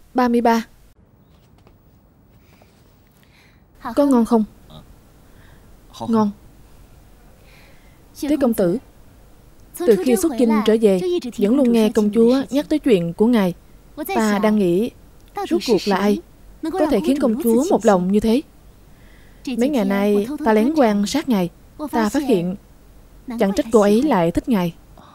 33. Có ngon không? Ngon. Tiết công tử, từ khi xuất chinh trở về, vẫn luôn nghe công chúa nhắc tới chuyện của ngài. Ta đang nghĩ, rốt cuộc là ai có thể khiến công chúa một lòng như thế? Mấy ngày nay ta lén quan sát ngài, ta phát hiện chẳng trách cô ấy lại thích ngài.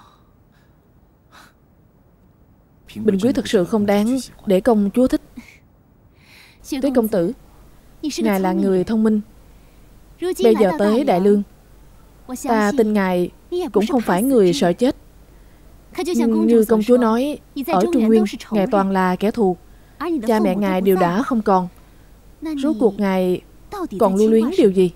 Bình Quý thật sự không đáng để công chúa thích. Tiết công tử, ngài là người thông minh. Bây giờ tới Đại Lương, ta tin ngài cũng không phải người sợ chết. Nhưng như công chúa nói, ở Trung Nguyên ngài toàn là kẻ thù. Cha mẹ ngài đều đã không còn. Rốt cuộc ngài còn lưu luyến điều gì?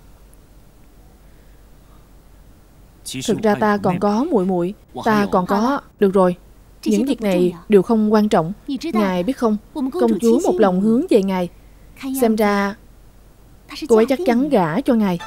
Thực ra ta còn có muội muội, ta còn có... Được rồi, những việc này đều không quan trọng. Ngài biết không, công chúa một lòng hướng về ngài. Xem ra cô ấy chắc chắn gả cho ngài.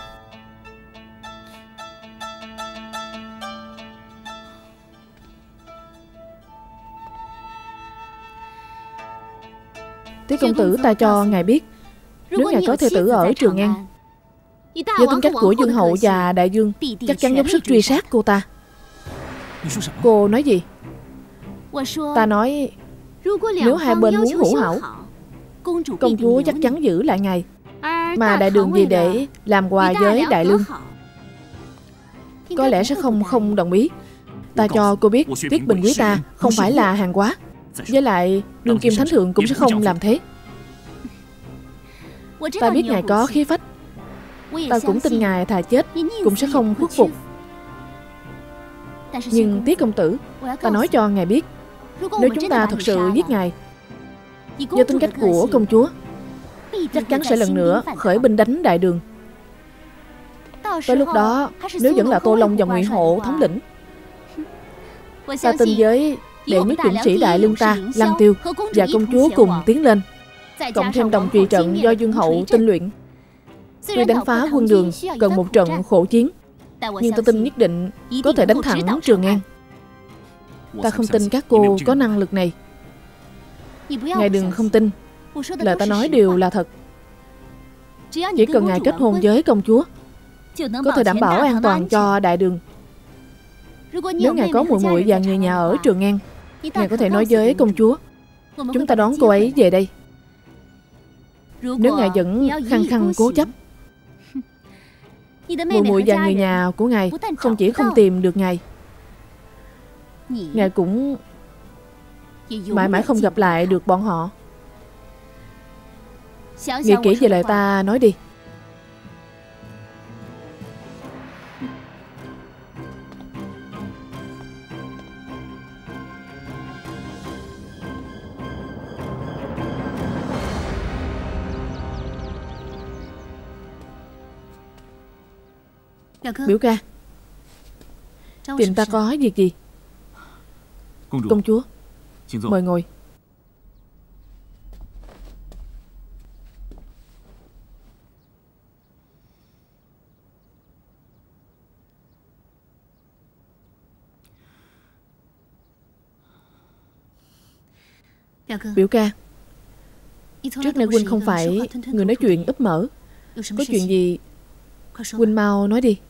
Tiết công tử, ta cho ngài biết, nếu ngài có thê tử ở Trường An, với tính cách của Dương hậu và Đại Dương, chắc chắn dốc sức truy sát cô ta. Cô nói gì? Ta nói, nếu hai bên muốn hữu hảo, công chúa chắc chắn giữ lại ngài, mà Đại Đường vì để làm quà với Đại Lương, có lẽ sẽ không đồng ý. Ta cho cô biết, Tiết Bình Quý ta không phải là hàng hóa. Với lại đương kim thánh thượng cũng sẽ không làm thế. Ta biết ngài có khí phách, ta cũng tin ngài thà chết cũng sẽ không khuất phục. Nhưng Tiết công tử, ta nói cho ngài biết, nếu chúng ta thật sự giết ngài, do tính cách của công chúa, chắc chắn sẽ lần nữa khởi binh đánh Đại Đường. Tới lúc đó, nếu vẫn là Tô Long và Ngụy Hộ thống lĩnh, ta tin với đệ nhất dũng sĩ Đại Lương ta, Lăng Tiêu và công chúa cùng tiến lên, cộng thêm đồng trùy trận do Dương hậu tinh luyện. Tuy đánh phá quân Đường cần một trận khổ chiến, nhưng ta tin nhất định có thể đánh thẳng Trường An. Ta không tin các cô có năng lực này. Ngài đừng không tin, lời ta nói đều là thật. Chỉ cần ngài kết hôn với công chúa, có thể đảm bảo an toàn cho Đại Đường. Nếu ngài có muội muội và người nhà ở Trường An, ngài có thể nói với công chúa, chúng ta đón cô ấy về đây. Nếu ngài vẫn khăng khăng cố chấp, muội muội và người nhà của ngài không chỉ không tìm được ngài, ngài cũng mãi mãi không gặp lại được bọn họ. Nghĩ kỹ về lời ta nói đi. Biểu ca, tìm ta có việc gì? Công chúa, mời ngồi. Biểu ca, trước nay huynh không phải người nói chuyện úp mở. Có chuyện gì huynh mau nói đi.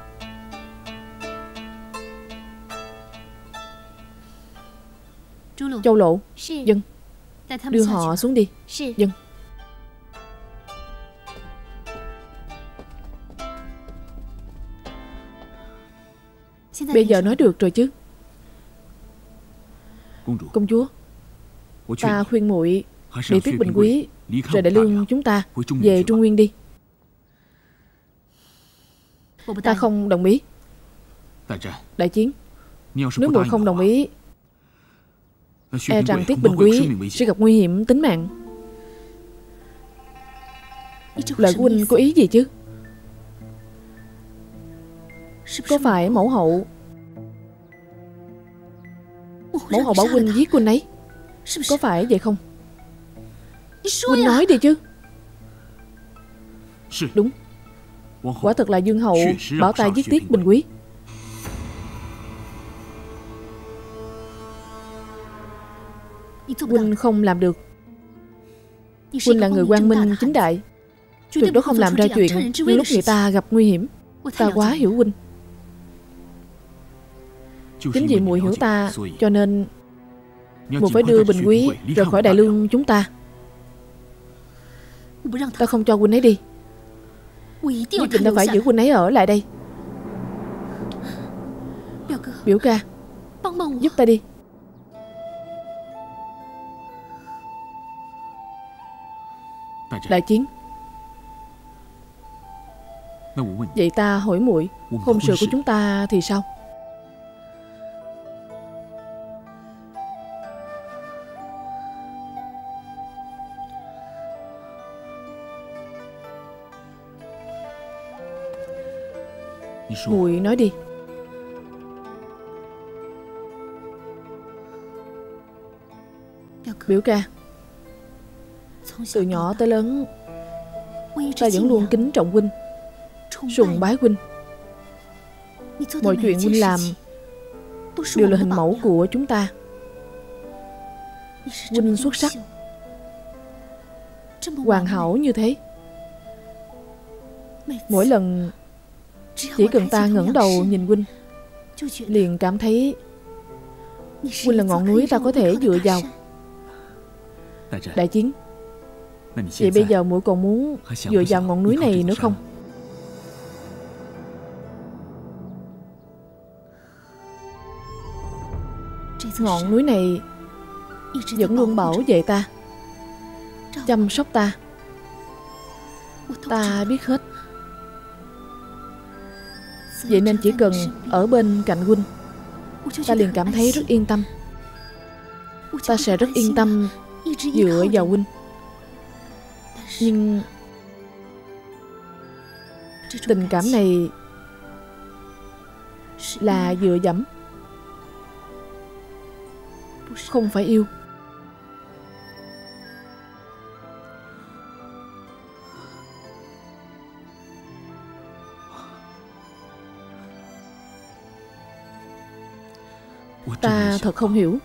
Châu Lộ, dân. Đưa họ xuống đi. Dân. Bây giờ nói được rồi chứ? Công chúa, ta khuyên muội để Tiết Bình Quý rời Đại Lương chúng ta về Trung Nguyên đi. Ta không đồng ý. Đại chiến, nếu muội không đồng ý, e rằng Tiết Bình Quý sẽ gặp nguy hiểm tính mạng. Lời của huynh có ý gì chứ? Có phải mẫu hậu bảo huynh giết huynh ấy? Có phải vậy không? Huynh nói đi chứ. Đúng, quả thật là Dương hậu bảo ta giết Tiết Bình Quý. Huynh không làm được. Huynh là người quang minh chính đại, tuyệt đối không làm ra chuyện nhưng lúc người ta gặp nguy hiểm. Ta quá hiểu huynh. Chính vì muội hiểu ta, cho nên muội phải đưa Bình Quý rời khỏi Đại Lương chúng ta. Ta không cho huynh ấy đi. Nhất định ta phải giữ huynh ấy ở lại đây. Biểu ca, giúp ta đi. Đại Chiến, vậy ta hỏi muội, hôn sự của chúng ta thì sao? Muội nói đi. Biểu ca, từ nhỏ tới lớn ta vẫn luôn kính trọng huynh, sùng bái huynh. Mọi chuyện huynh làm đều là hình mẫu của chúng ta. Huynh xuất sắc, hoàn hảo như thế. Mỗi lần chỉ cần ta ngẩng đầu nhìn huynh, liền cảm thấy huynh là ngọn núi ta có thể dựa vào. Đại Chiến, vậy bây giờ muội còn muốn dựa vào ngọn núi này nữa không? Ngọn núi này vẫn luôn bảo vệ ta, chăm sóc ta. Ta biết hết. Vậy nên chỉ cần ở bên cạnh huynh, ta liền cảm thấy rất yên tâm. Ta sẽ rất yên tâm dựa vào huynh. Nhưng tình cảm này là dựa dẫm, không phải yêu. Ta thật không hiểu.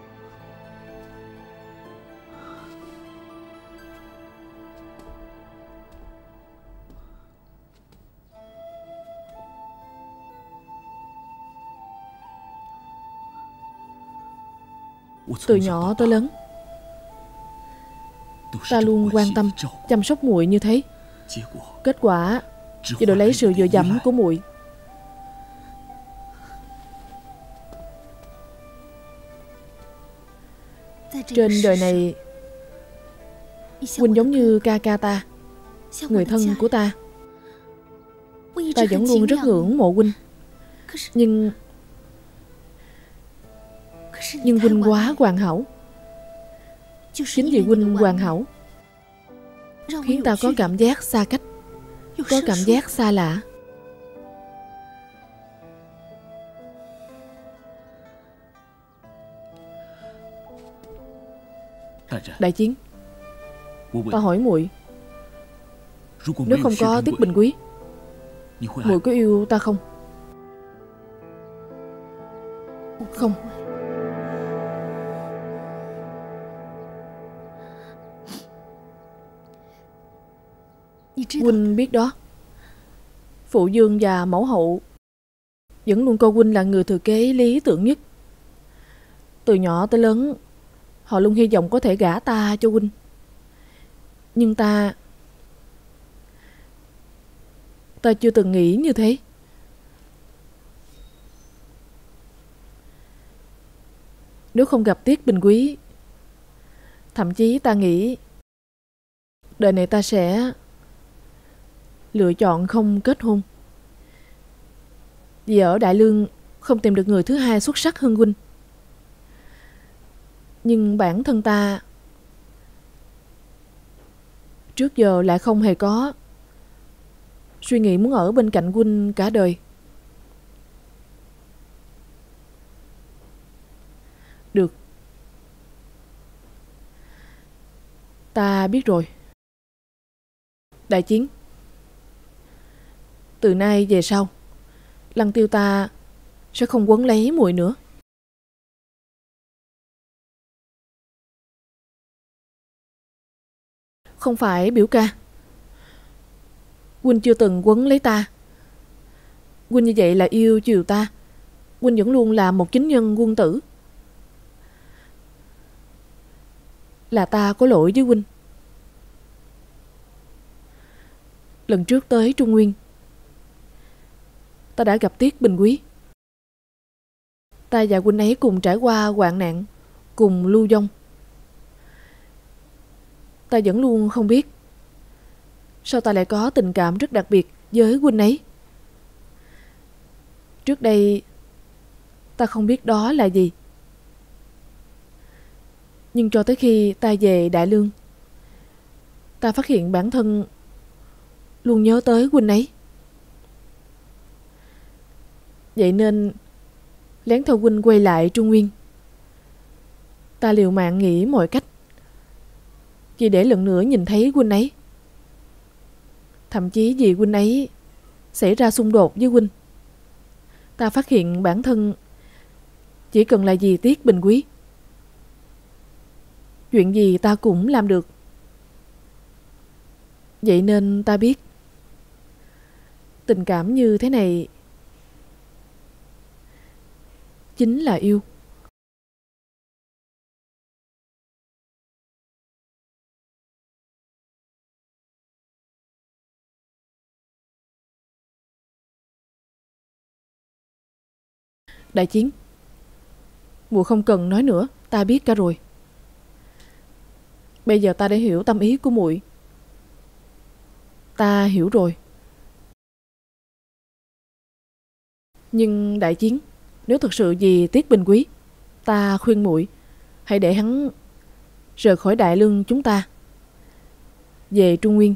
Từ nhỏ tới lớn, ta luôn quan tâm chăm sóc muội như thế. Kết quả chỉ đổi lấy sự dựa dẫm của muội. Trên đời này, huynh giống như ca ca ta, người thân của ta. Ta vẫn luôn rất ngưỡng mộ huynh. Nhưng huynh quá hoàn hảo. Chính vì huynh hoàn hảo khiến ta có cảm giác xa cách, có cảm giác xa lạ. Đại Chiến, ta hỏi muội, nếu không có Tiết Bình Quý, muội có yêu ta không? Không. Huynh biết đó, phụ vương và mẫu hậu vẫn luôn coi huynh là người thừa kế lý tưởng nhất. Từ nhỏ tới lớn, họ luôn hy vọng có thể gả ta cho huynh. Nhưng ta chưa từng nghĩ như thế. Nếu không gặp Tiết Bình Quý, thậm chí ta nghĩ đời này ta sẽ lựa chọn không kết hôn. Vì ở Đại Lương không tìm được người thứ hai xuất sắc hơn huynh. Nhưng bản thân ta trước giờ lại không hề có suy nghĩ muốn ở bên cạnh huynh cả đời. Được, ta biết rồi. Đại Chiến, từ nay về sau, Lăng Tiêu ta sẽ không quấn lấy muội nữa. Không phải biểu ca. Huynh chưa từng quấn lấy ta. Huynh như vậy là yêu chiều ta. Huynh vẫn luôn là một chính nhân quân tử. Là ta có lỗi với huynh. Lần trước tới Trung Nguyên, ta đã gặp Tiết Bình Quý. Ta và huynh ấy cùng trải qua hoạn nạn, cùng lưu vong. Ta vẫn luôn không biết sao ta lại có tình cảm rất đặc biệt với huynh ấy. Trước đây ta không biết đó là gì. Nhưng cho tới khi ta về Đại Lương, ta phát hiện bản thân luôn nhớ tới huynh ấy. Vậy nên lén theo huynh quay lại Trung Nguyên. Ta liều mạng nghĩ mọi cách chỉ để lần nữa nhìn thấy huynh ấy. Thậm chí vì huynh ấy xảy ra xung đột với huynh, ta phát hiện bản thân chỉ cần là vì Tiết Bình Quý, chuyện gì ta cũng làm được. Vậy nên ta biết tình cảm như thế này chính là yêu. Đại Chiến, muội không cần nói nữa, ta biết cả rồi. Bây giờ ta đã hiểu tâm ý của muội. Ta hiểu rồi. Nhưng Đại Chiến, nếu thật sự vì Tiết Bình Quý, ta khuyên muội hãy để hắn rời khỏi Đại Lương chúng ta, về Trung Nguyên.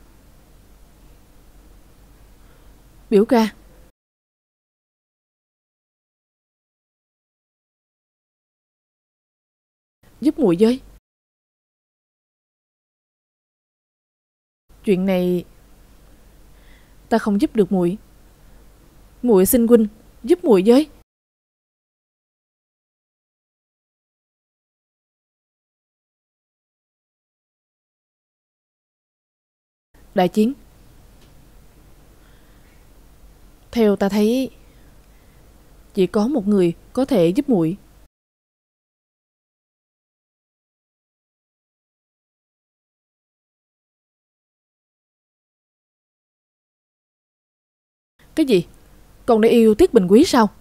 Biểu ca, giúp muội với. Chuyện này ta không giúp được muội. Muội xin huynh giúp muội với. Đại Chiến, theo ta thấy chỉ có một người có thể giúp muội. Cái gì? Con đã yêu Tiết Bình Quý sao?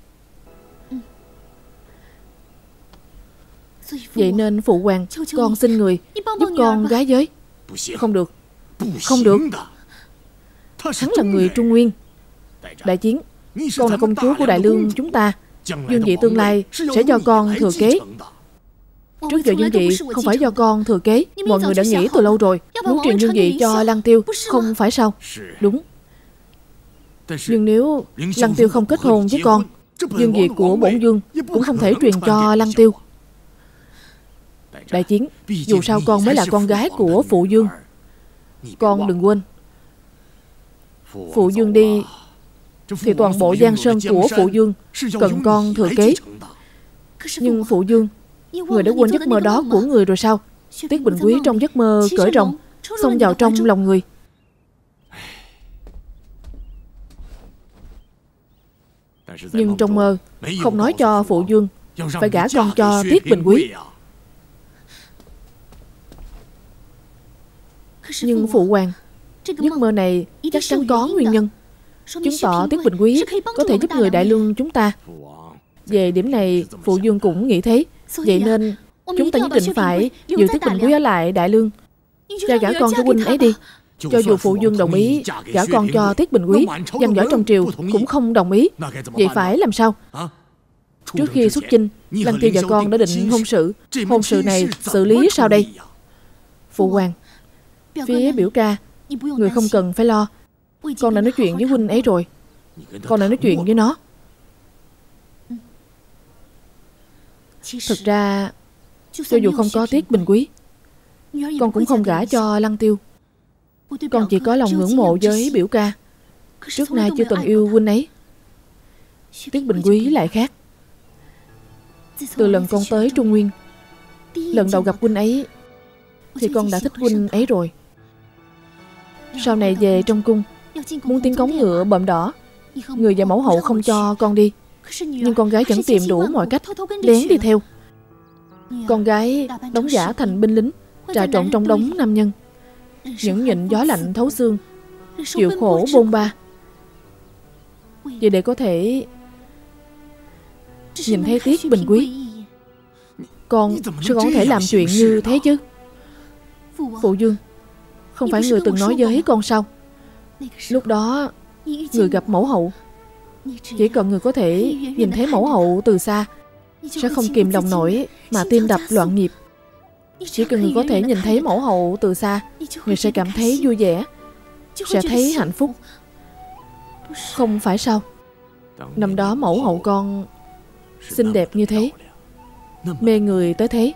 Vậy nên phụ hoàng, con xin người giúp con gái với. Không được. Không được. Hắn là người Trung Nguyên. Đại Chiến, con là công chúa của Đại Lương chúng ta. Dương vị tương lai sẽ do con thừa kế. Trước giờ dương vị không phải do con thừa kế. Mọi người đã nghĩ từ lâu rồi, muốn truyền dương vị cho Lăng Tiêu, không phải sao? Đúng. Nhưng nếu Lăng Tiêu không kết hôn với con, dương vị của bổn vương cũng không thể truyền cho Lăng Tiêu. Đại Chiến, dù sao con mới là con gái của phụ vương. Con đừng quên, phụ vương đi thì toàn bộ giang sơn của phụ vương cần con thừa kế. Nhưng phụ vương, người đã quên giấc mơ đó của người rồi sao? Tiết Bình Quý trong giấc mơ cởi rồng xông vào trong lòng người. Nhưng trong mơ không nói cho phụ vương phải gả con cho Tiết Bình Quý. Nhưng phụ hoàng, giấc mơ này chắc chắn có nguyên nhân, chứng tỏ Tiết Bình Quý có thể giúp người Đại Lương chúng ta. Về điểm này phụ vương cũng nghĩ thế. Vậy nên chúng ta nhất định phải giữ Tiết Bình Quý ở lại Đại Lương, cha gả con cho huynh ấy đi. Cho dù phụ vương đồng ý gả con cho Tiết Bình Quý, văn võ trong triều cũng không đồng ý. Vậy phải làm sao? Trước khi xuất chinh, Lăng Tiêu và con đã định hôn sự. Hôn sự này xử lý sao đây? Phụ hoàng, phía biểu ca, người không cần phải lo. Con đã nói chuyện với huynh ấy rồi. Con đã nói chuyện với nó. Thực ra, cho dù không có Tiết Bình Quý, con cũng không gả cho Lăng Tiêu. Con chỉ có lòng ngưỡng mộ với biểu ca, trước nay chưa từng yêu huynh ấy. Tiết Bình Quý lại khác. Từ lần con tới Trung Nguyên, lần đầu gặp huynh ấy, thì con đã thích huynh ấy rồi. Sau này về trong cung, muốn tiến cống ngựa bợm đỏ, người và mẫu hậu không cho con đi, nhưng con gái vẫn tìm đủ mọi cách lén đi theo. Con gái đóng giả thành binh lính, trà trộn trong đống nam nhân, nhẫn nhịn gió lạnh thấu xương, chịu khổ bôn ba, vì để có thể nhìn thấy Tiết Bình Quý. Con sao con có thể làm chuyện như thế chứ? Phụ vương, không phải người từng nói với con sao? Lúc đó người gặp mẫu hậu, chỉ cần người có thể nhìn thấy mẫu hậu từ xa sẽ không kìm lòng nổi mà tim đập loạn nhịp. Chỉ cần người có thể nhìn thấy mẫu hậu từ xa, người sẽ cảm thấy vui vẻ, sẽ thấy hạnh phúc. Không phải sao? Năm đó mẫu hậu con xinh đẹp như thế, mê người tới thế.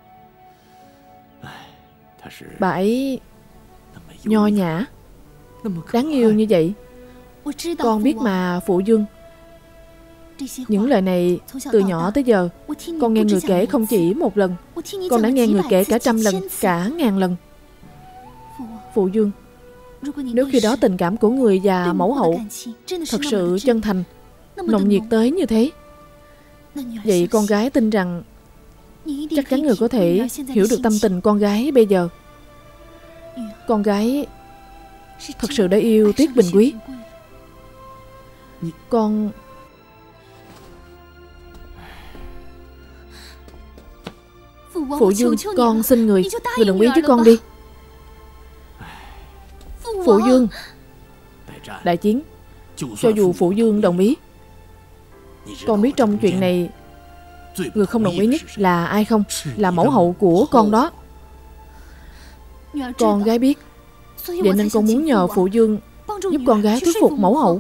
Bà ấy nho nhã, đáng yêu như vậy. Con biết mà phụ vương. Những lời này từ nhỏ tới giờ con nghe người kể không chỉ một lần, con đã nghe người kể cả 100 lần, cả 1000 lần. Phụ vương, nếu khi đó tình cảm của người và mẫu hậu thật sự chân thành, nồng nhiệt tới như thế, vậy con gái tin rằng chắc chắn người có thể hiểu được tâm tình con gái bây giờ. Con gái thật sự đã yêu Tiết Bình Quý. Con... Phụ vương, con xin người đồng ý với con đi. Phụ vương, đại chiến, cho dù phụ vương đồng ý, con biết trong chuyện này người không đồng ý nhất là ai không? Là mẫu hậu của con đó. Con gái biết, vậy nên con muốn nhờ phụ vương giúp con gái thuyết phục mẫu hậu.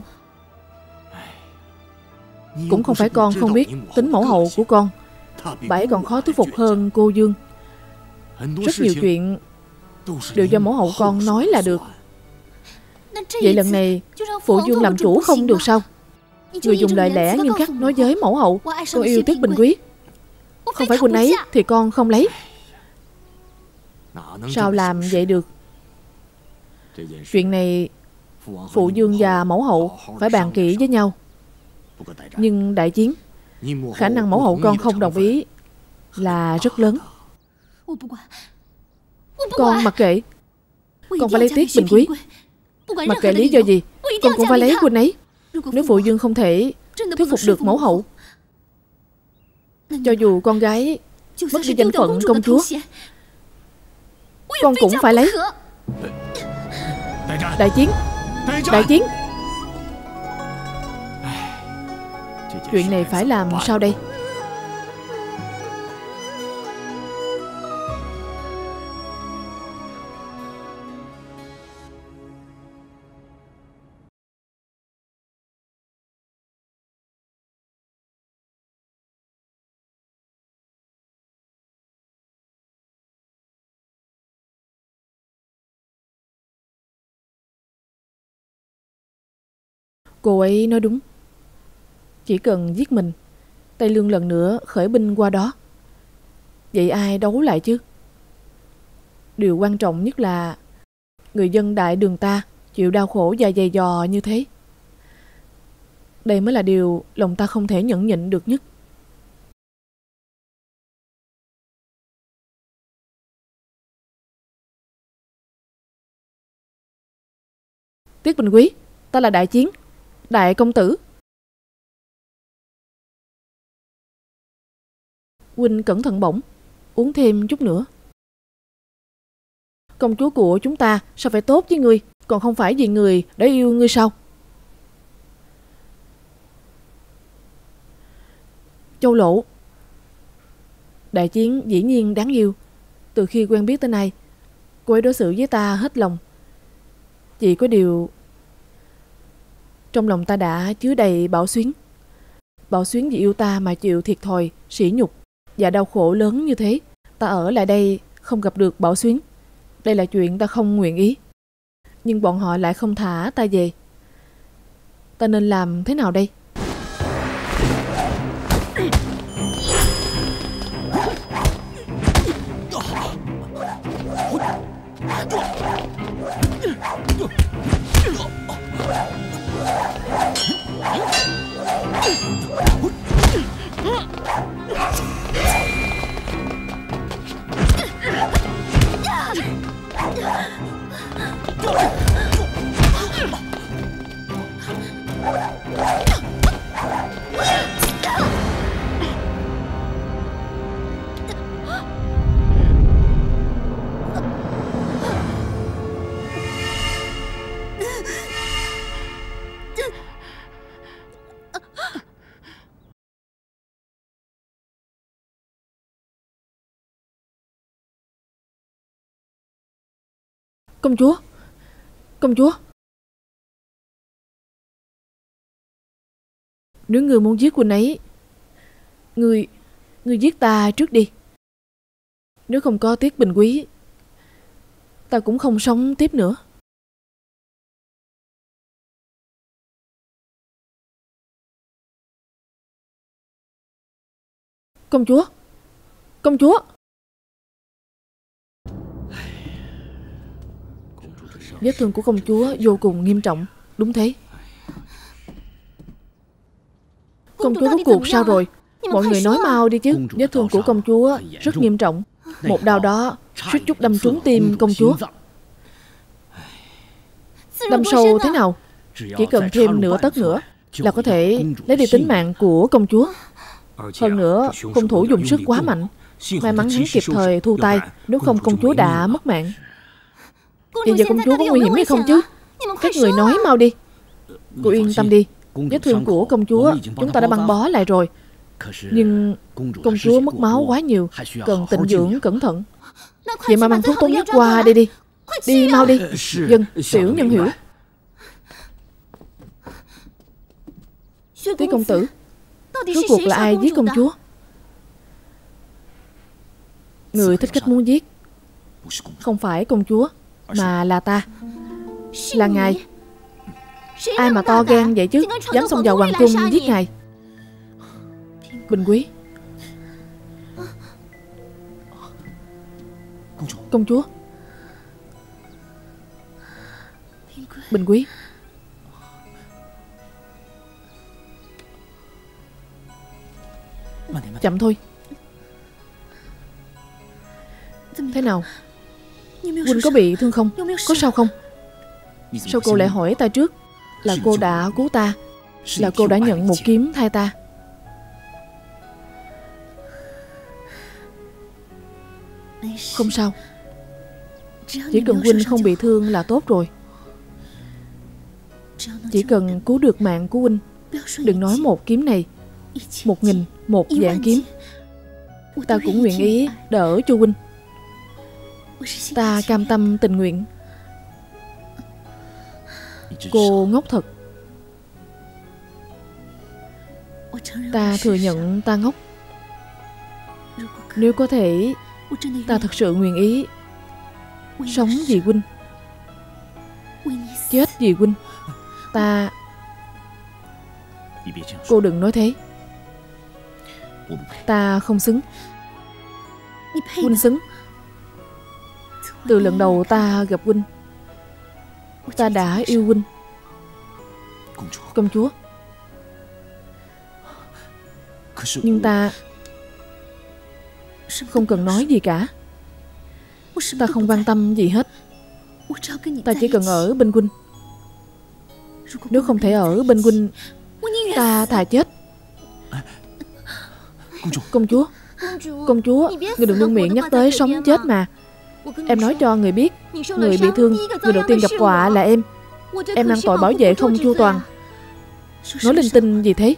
Cũng không phải con không biết tính mẫu hậu của con, bà ấy còn khó thuyết phục hơn cô Dương. Rất nhiều chuyện đều do mẫu hậu con nói là được. Vậy lần này phụ vương làm chủ không được sao? Người dùng lời lẽ nghiêm khắc nói với mẫu hậu con yêu Tiết Bình Quý, không phải huynh ấy thì con không lấy. Sao làm vậy được? Chuyện này phụ vương và mẫu hậu phải bàn kỹ với nhau. Nhưng đại chiến, khả năng mẫu hậu con không đồng ý là rất lớn. Con mặc kệ, con phải lấy Tiết Bình Quý. Mặc kệ lý do gì, con cũng phải lấy huynh ấy. Nếu phụ vương không thể thuyết phục được mẫu hậu, cho dù con gái mất đi danh phận công chúa, con cũng phải lấy. Đại chiến, đại chiến. Chuyện này phải làm sao đây? Cô ấy nói đúng. Chỉ cần giết mình, Tây Lương lần nữa khởi binh qua đó, vậy ai đấu lại chứ? Điều quan trọng nhất là người dân đại đường ta chịu đau khổ và dày dò như thế. Đây mới là điều lòng ta không thể nhẫn nhịn được nhất. Tiết Bình Quý, ta là Đại Chiến, đại công tử. Huynh cẩn thận bổng, uống thêm chút nữa. Công chúa của chúng ta sao phải tốt với ngươi, còn không phải vì người đã yêu ngươi sao? Châu Lộ, Đại Chiến dĩ nhiên đáng yêu. Từ khi quen biết tới nay, cô ấy đối xử với ta hết lòng. Chỉ có điều trong lòng ta đã chứa đầy Bảo Xuyến. Bảo Xuyến vì yêu ta mà chịu thiệt thòi, sỉ nhục và đau khổ lớn như thế. Ta ở lại đây không gặp được Bảo Xuyến, đây là chuyện ta không nguyện ý. Nhưng bọn họ lại không thả ta về. Ta nên làm thế nào đây? Công chúa, công chúa. Nếu ngươi muốn giết huynh ấy, Ngươi giết ta trước đi. Nếu không có Tiết Bình Quý, ta cũng không sống tiếp nữa. Công chúa, công chúa. Vết thương của công chúa vô cùng nghiêm trọng. Đúng thế. Công chúa rốt cuộc sao rồi? Mọi người nói mau đi chứ. Vết thương của công chúa rất nghiêm trọng. Một đao đó suýt chút đâm trúng tim công chúa. Đâm sâu thế nào? Chỉ cần thêm nửa tấc nữa là có thể lấy đi tính mạng của công chúa. Hơn nữa, hung thủ dùng sức quá mạnh. May mắn hắn kịp thời thu tay, nếu không công chúa đã mất mạng. Hiện giờ công chúa có nguy hiểm hay không chứ? Các người nói mau đi. Cô yên tâm đi. Vết thương của công chúa chúng ta đã băng bó lại rồi. Nhưng công chúa mất máu quá nhiều, cần tịnh dưỡng cẩn thận. Vậy mà mang thuốc tốt nhất qua đây đi. Đi mau đi. Dân, tiểu nhân hiểu. Tiết công tử, rốt cuộc là ai giết công chúa? Người thích khách muốn giết không phải công chúa, mà là ta. Là ngài. Ai mà to gan vậy chứ, dám xông vào hoàng cung giết ngài? Bình Quý. Công chúa. Bình Quý. Chậm thôi. Thế nào? Huynh có bị thương không? Có sao không? Sao cô lại hỏi ta trước? Là cô đã cứu ta, là cô đã nhận một kiếm thay ta. Không sao. Chỉ cần huynh không bị thương là tốt rồi. Chỉ cần cứu được mạng của huynh. Đừng nói một kiếm này, 1000, 1.000 kiếm, ta cũng nguyện ý đỡ cho huynh. Ta cam tâm tình nguyện. Cô ngốc thật. Ta thừa nhận ta ngốc. Nếu có thể, ta thật sự nguyện ý sống vì huynh, chết vì huynh. Ta... Cô đừng nói thế. Ta không xứng. Huynh xứng. Từ lần đầu ta gặp huynh, ta đã yêu huynh. Công chúa. Nhưng ta không cần nói gì cả. Ta không quan tâm gì hết. Ta chỉ cần ở bên huynh. Nếu không thể ở bên huynh, ta thà chết. Công chúa. Công chúa, người đừng luôn miệng nhắc tới sống chết mà. Em nói cho người biết, người bị thương, người đầu tiên gặp họa là em. Em mang tội bảo vệ không chu toàn. Nói linh tinh gì thế?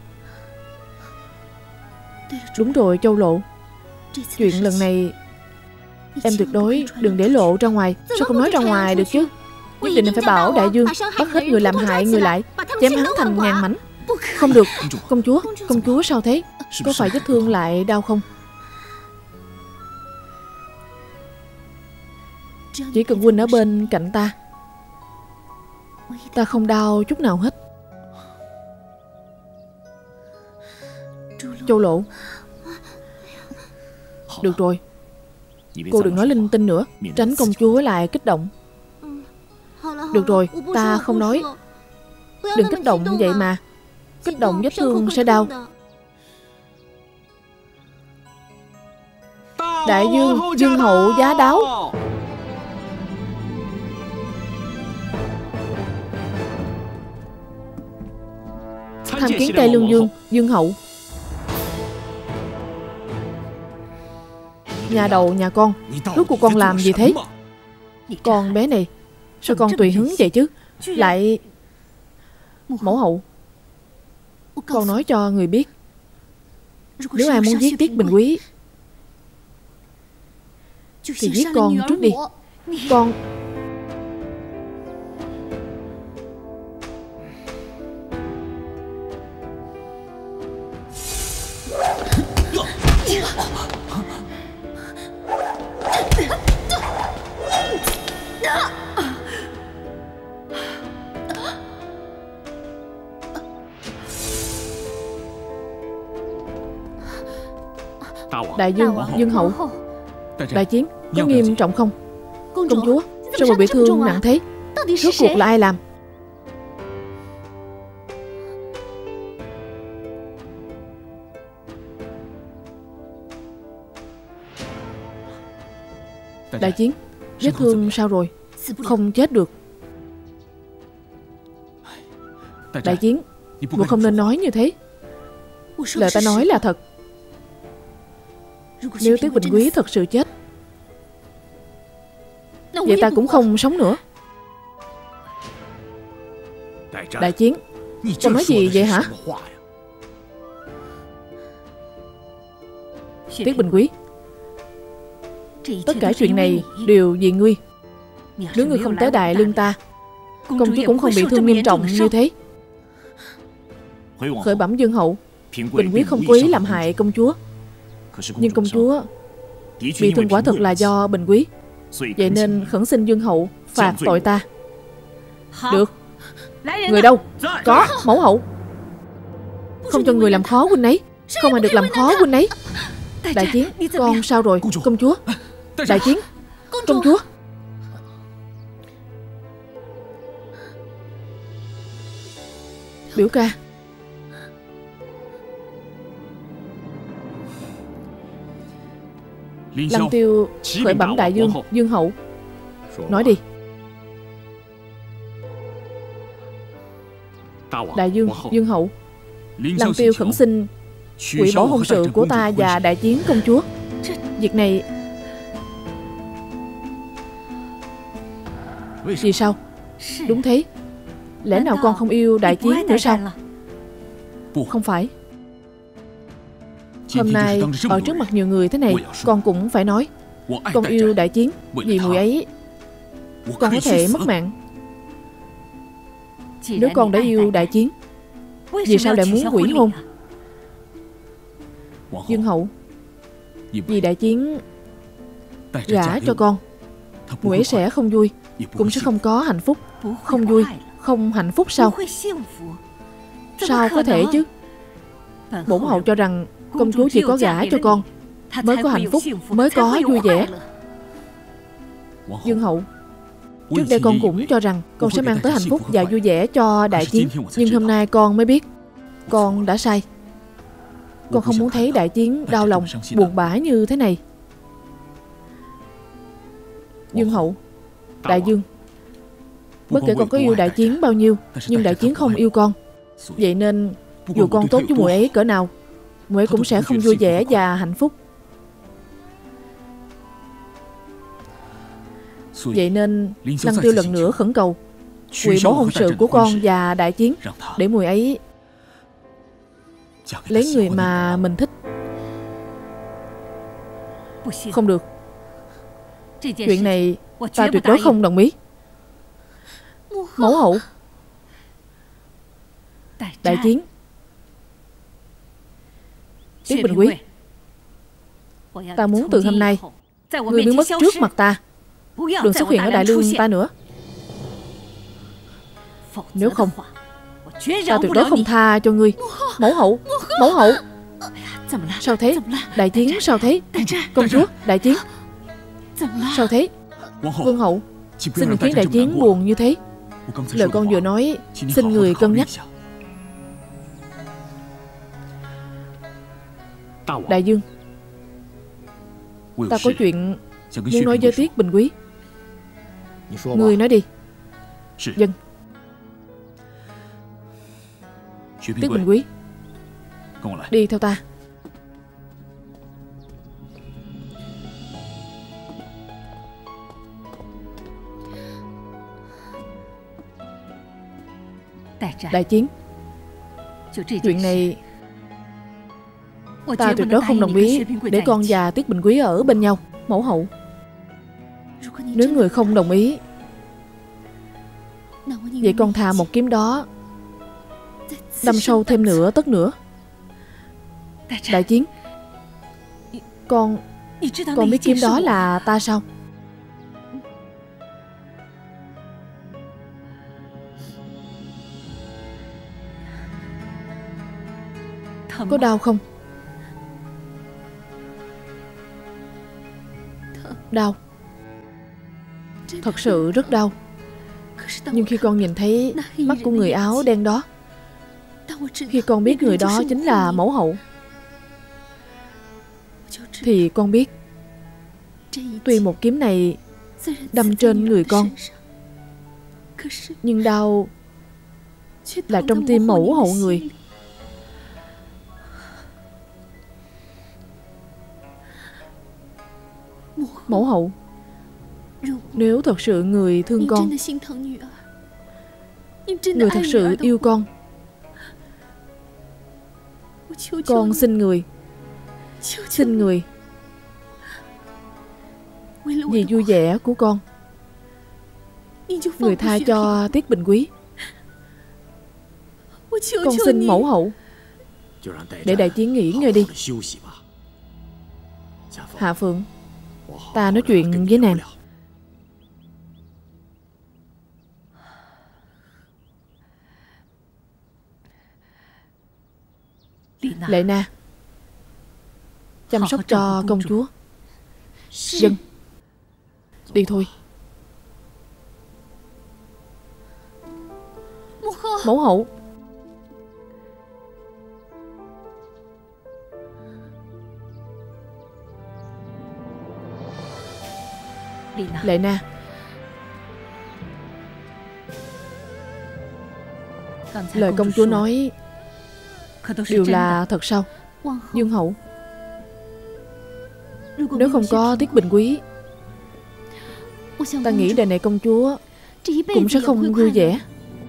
Đúng rồi Châu Lộ, chuyện lần này em tuyệt đối đừng để lộ ra ngoài. Sao không nói ra ngoài được chứ? Nhất định phải bảo đại dương bắt hết người làm hại người lại, chém hắn thành ngàn mảnh. Không được. Công chúa. Công chúa sao thế? Có phải vết thương lại đau không? Chỉ cần huynh ở bên cạnh ta, ta không đau chút nào hết. Châu Lộ. Được rồi, Cô đừng nói linh tinh nữa, tránh công chúa lại kích động. Được rồi, ta không nói. Đừng kích động vậy mà. Kích động vết thương sẽ đau. Đại dương, dương hậu giá đáo. Tham kiến Tây Lương Dương, Dương hậu. Nhà đầu nhà con, rốt cuộc con làm gì thế? Con bé này, sao con tùy hứng vậy chứ? Lại... Mẫu hậu, con nói cho người biết, nếu ai muốn giết Tiết Bình Quý thì giết con trước đi. Con... Đại dương, Dương hậu. Đại chiến có nghiêm trọng không? Công chúa, sao mà bị thương nặng thế? Rốt cuộc là ai làm? Đại chiến, vết thương sao rồi? Không chết được. Đại chiến, muội không nên nói như thế. Lời ta nói là thật. Nếu Tiết Bình Quý thật sự chết, vậy ta cũng không sống nữa. Đại chiến, con nói gì vậy hả? Tiết Bình Quý, tất cả chuyện này đều vì ngươi. Nếu ngươi không tới Đại Lương ta, công chúa cũng không bị thương nghiêm trọng như thế. Khởi bẩm Dương hậu, Bình Quý không cố ý làm hại công chúa, nhưng công chúa bị thương quả thật là do Bình Quý. Vậy nên khẩn xin Dương hậu phạt tội ta. Được. Người đâu? Có, mẫu hậu. Không cho người làm khó huynh ấy. Không ai được làm khó huynh ấy. Đại chiến, con sao rồi? Công chúa. Đại chiến, công chúa. Biểu ca. Lăng Tiêu khởi bẩm đại dương, Dương hậu. Nói đi. Đại dương, Dương hậu, Lăng Tiêu khẩn xin hủy bỏ hôn sự của ta và Đại chiến công chúa. Việc này... Vì sao? Đúng thế. Lẽ nào con không yêu Đại chiến nữa sao? Không phải. Hôm nay ở trước mặt nhiều người thế này, con cũng phải nói con yêu Đại chiến. Vì muội ấy con có thể mất mạng. Nếu con đã yêu Đại chiến, vì sao lại muốn hủy hôn? Dương hậu, vì Đại chiến gả cho con, muội ấy sẽ không vui, cũng sẽ không có hạnh phúc. Không vui, không hạnh phúc sao? Sao có thể chứ? Bổn hậu cho rằng công chúa chỉ có gả cho con mới có hạnh phúc, mới có vui vẻ. Dương hậu, trước đây con cũng cho rằng con sẽ mang tới hạnh phúc và vui vẻ cho Đại chiến, nhưng hôm nay con mới biết con đã sai. Con không muốn thấy Đại chiến đau lòng, buồn bã như thế này. Dương hậu, Đại dương, bất kể con có yêu Đại chiến bao nhiêu, nhưng Đại chiến không yêu con. Vậy nên dù con tốt với muội ấy cỡ nào, muội ấy cũng sẽ không vui vẻ và hạnh phúc. Vậy nên Lăng Tiêu lần nữa khẩn cầu hủy bỏ hôn sự của con và Đại chiến, để muội ấy lấy người mà mình thích. Không được. Chuyện này ta tuyệt đối không đồng ý. Mẫu hậu. Đại chiến, Tiết Bình Quý, ta muốn từ hôm nay ngươi biến mất trước mặt ta, đừng xuất hiện ở Đại Lương ta nữa. Nếu không, ta tuyệt đối không tha cho ngươi. Mẫu hậu, mẫu hậu. Sao thế? Đại chiến sao thế? Công chúa, Đại chiến. Sao thế? Vương hậu, xin đừng khiến Đại Chiến buồn như thế. Lời con vừa nói, xin người cân nhắc. Đại Dương, ta có chuyện muốn nói với Tiết Bình Quý. Người nói đi. Dân. Tiết Bình Quý, đi theo ta. Đại Chiến, chuyện này ta tuyệt đối không đồng ý để con và Tiết Bình Quý ở bên nhau. Mẫu hậu, nếu người không đồng ý, vậy con thà một kiếm đó đâm sâu thêm nửa tấc nữa. Đại Chiến, con biết kiếm đó là ta sao? Có đau không? Đau. Thật sự rất đau. Nhưng khi con nhìn thấy mắt của người áo đen đó, khi con biết người đó chính là mẫu hậu, thì con biết tuy một kiếm này đâm trên người con, nhưng đau là trong tim mẫu hậu người. Mẫu hậu, nếu thật sự người thương con, người thật sự yêu con, con xin người, vì vui vẻ của con, người tha cho Tiết Bình Quý. Con xin mẫu hậu để Đại Chiến nghỉ ngơi đi. Hạ Phượng, ta nói chuyện với nàng. Lệ Na, chăm sóc cho công chúa. Dân. Đi thôi. Mẫu hậu. Lệ Na, lời công chúa nói đều là thật sao? Dương hậu, nếu không có Tiết Bình Quý, ta nghĩ đời này công chúa cũng sẽ không vui vẻ.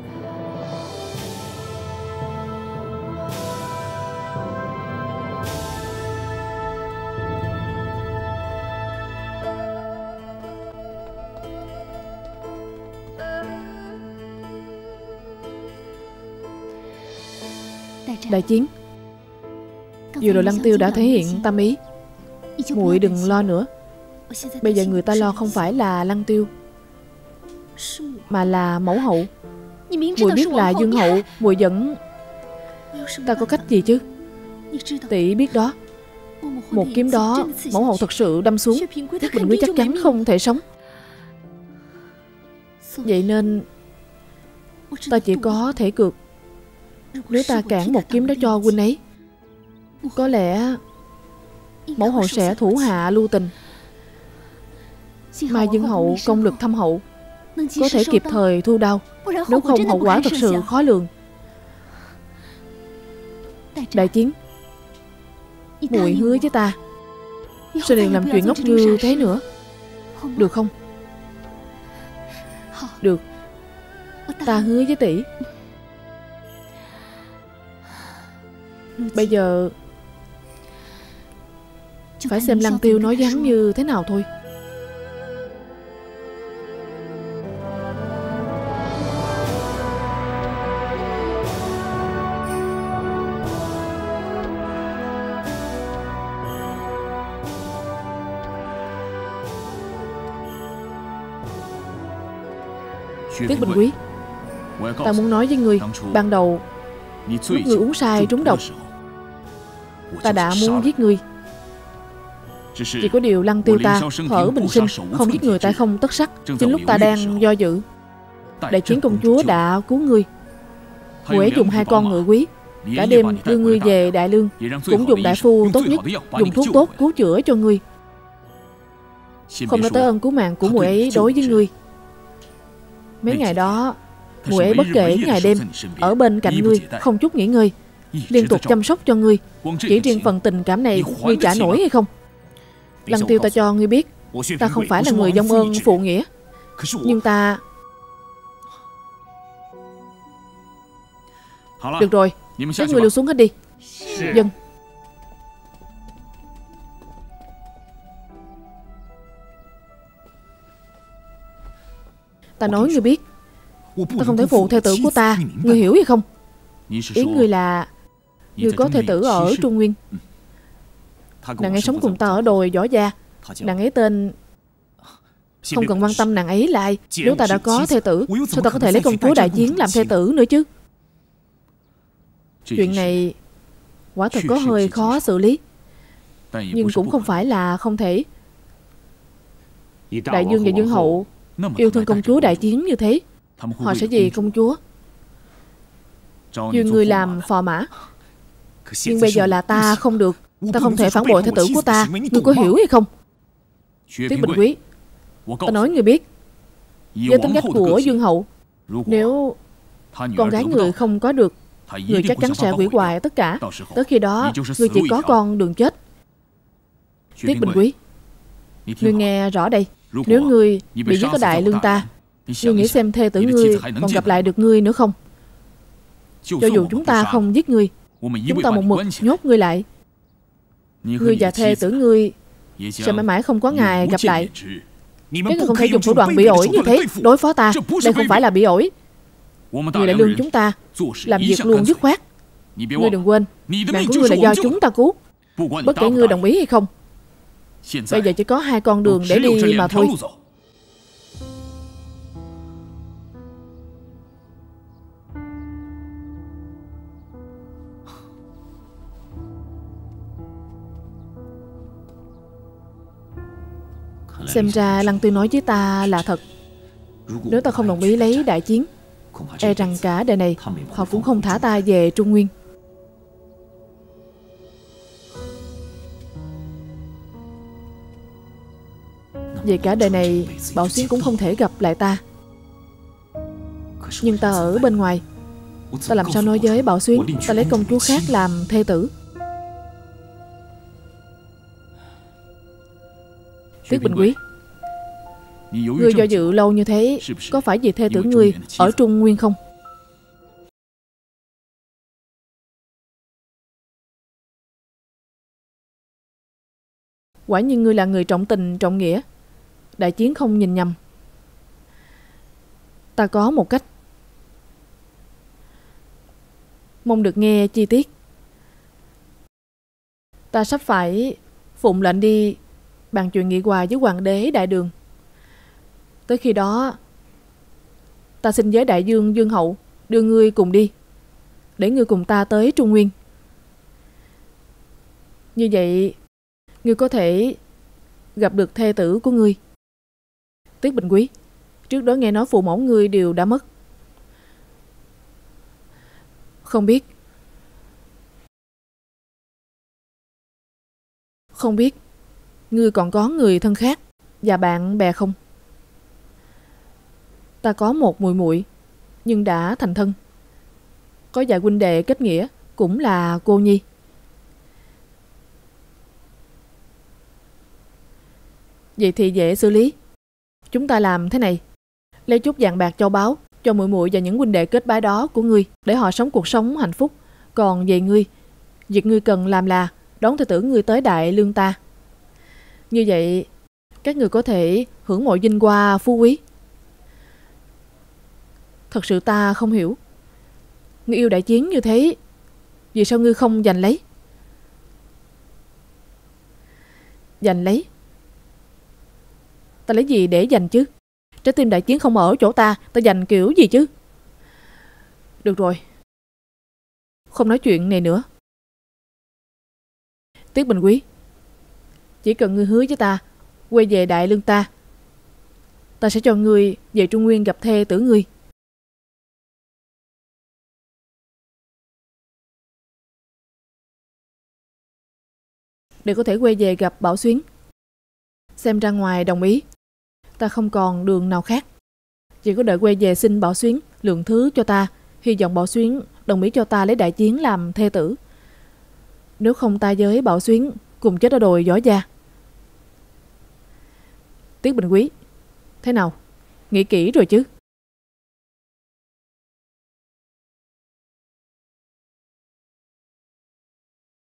Đại Chiến, vừa rồi Lăng Tiêu đã thể hiện tâm ý, muội đừng lo nữa. Bây giờ người ta lo không phải là Lăng Tiêu, mà là mẫu hậu. Muội biết là Dương hậu, muội vẫn... Ta có cách gì chứ? Tỷ biết đó, một kiếm đó mẫu hậu thật sự đâm xuống, Tiết Bình Quý chắc chắn không thể sống. Vậy nên ta chỉ có thể cược. Nếu ta cản một kiếm đó cho huynh ấy, có lẽ mẫu hậu sẽ thủ hạ lưu tình. Mai Dương hậu công lực thâm hậu, có thể kịp thời thu đao. Nếu không hậu quả thật sự khó lường. Đại Chiến, muội hứa với ta sẽ đừng làm chuyện ngốc như thế nữa, được không? Được, ta hứa với tỷ. Bây giờ phải xem Lăng Tiêu nói với hắn như thế nào thôi. Tiết Bình Quý, ta muốn nói với ngươi, ban đầu lúc ngươi uống sai trúng độc, ta đã muốn giết ngươi. Chỉ có điều Lăng Tiêu ta hở bình sinh, không giết người tay không tất sắt. Chính lúc ta đang do dự, Đại Chiến công chúa đã cứu ngươi. Muội ấy dùng 2 con ngựa quý, cả đêm đưa ngươi về Đại Lương, cũng dùng đại phu tốt nhất, dùng thuốc tốt cứu chữa cho ngươi. Không nói tới ơn cứu mạng của muội ấy đối với ngươi. Mấy ngày đó, muội ấy bất kể ngày đêm ở bên cạnh ngươi, không chút nghỉ ngơi, liên tục chăm sóc cho ngươi. Chỉ riêng phần tình cảm này ngươi trả nổi hay không? Lăng Tiêu, ta cho ngươi biết, ta không phải là người vong ơn phụ nghĩa, nhưng ta... Được rồi, các ngươi lưu xuống hết đi. Dân. Ta nói ngươi biết, ta không thể phụ thê tử của ta, ngươi hiểu hay không? Ý ngươi là ngươi có thê tử ở Trung Nguyên. Nàng ấy sống cùng ta ở đồi Võ Gia. Nàng ấy tên... Không cần quan tâm nàng ấy là ai. Nếu ta đã có thê tử, sao ta có thể lấy công chúa Đại Chiến làm thê tử nữa chứ? Chuyện này quả thật có hơi khó xử lý, nhưng cũng không phải là không thể. Đại Dương và Dương hậu yêu thương công chúa Đại Chiến như thế, họ sẽ vì công chúa duyên người làm phò mã. Nhưng bây giờ là ta không được, ta không thể phản bội thê tử của ta. Ngươi có hiểu hay không? Tiết Bình Quý, ta nói ngươi biết, với tính cách của Dương hậu, nếu con gái người không có được, người chắc chắn sẽ hủy hoại tất cả. Tới khi đó, người chỉ có con đường chết. Tiết Bình Quý, ngươi nghe rõ đây. Nếu ngươi bị giết ở Đại Lương ta, ngươi nghĩ xem thê tử ngươi còn gặp lại được ngươi nữa không? Cho dù chúng ta không giết ngươi, chúng ta một mực nhốt ngươi lại, ngươi và thê tử ngươi sẽ mãi mãi không có ngày gặp lại. Các ngươi không thể dùng thủ đoạn bị ổi như thế đối phó ta. Đây không phải là bị ổi. Người Đại Lương chúng ta làm việc luôn dứt khoát. Ngươi đừng quên, mạng của ngươi là do chúng ta cứu, bất kể ngươi đồng ý hay không. Bây giờ chỉ có 2 con đường để đi mà thôi. Xem ra Lăng Tiêu nói với ta là thật. Nếu ta không đồng ý lấy Đại Chiến, e rằng cả đời này họ cũng không thả ta về Trung Nguyên. Về cả đời này Bảo Xuyến cũng không thể gặp lại ta. Nhưng ta ở bên ngoài, ta làm sao nói với Bảo Xuyến ta lấy công chúa khác làm thê tử? Tiết Bình Quý, ngươi do dự lâu như thế, có phải vì thê tử ngươi ở Trung Nguyên không? Quả nhiên ngươi là người trọng tình trọng nghĩa. Đại Chiến không nhìn nhầm. Ta có một cách, mong được nghe chi tiết. Ta sắp phải phụng lệnh đi bàn chuyện nghị hòa với Hoàng đế Đại Đường. Tới khi đó, ta xin với Đại Dương Dương hậu đưa ngươi cùng đi, để ngươi cùng ta tới Trung Nguyên. Như vậy, ngươi có thể gặp được thê tử của ngươi. Tiết Bình Quý, trước đó nghe nói phụ mẫu ngươi đều đã mất. Không biết ngươi còn có người thân khác và bạn bè không? Ta có một muội muội, nhưng đã thành thân. Có vài huynh đệ kết nghĩa, cũng là cô nhi. Vậy thì dễ xử lý. Chúng ta làm thế này, lấy chút vàng bạc châu báu cho muội muội và những huynh đệ kết bái đó của ngươi, để họ sống cuộc sống hạnh phúc. Còn về ngươi, việc ngươi cần làm là đón thê tử ngươi tới Đại Lương ta. Như vậy, các ngươi có thể hưởng mọi vinh hoa phú quý. Thật sự ta không hiểu, ngươi yêu Đại Chiến như thế, vì sao ngươi không giành lấy? Giành lấy? Ta lấy gì để giành chứ? Trái tim Đại Chiến không ở chỗ ta, ta giành kiểu gì chứ? Được rồi, không nói chuyện này nữa. Tiết Bình Quý, Chỉ cần ngươi hứa với ta quay về Đại Lương ta, ta sẽ cho ngươi về Trung Nguyên gặp thê tử ngươi. Để có thể quay về gặp Bảo Xuyến. Xem ra ngoài đồng ý, ta không còn đường nào khác. Chỉ có đợi quay về xin Bảo Xuyến lượng thứ cho ta, hy vọng Bảo Xuyến đồng ý cho ta lấy Đại Chiến làm thê tử. Nếu không ta với Bảo Xuyến cùng chết ở đồi Võ Gia. Tiết Bình Quý, thế nào? Nghĩ kỹ rồi chứ?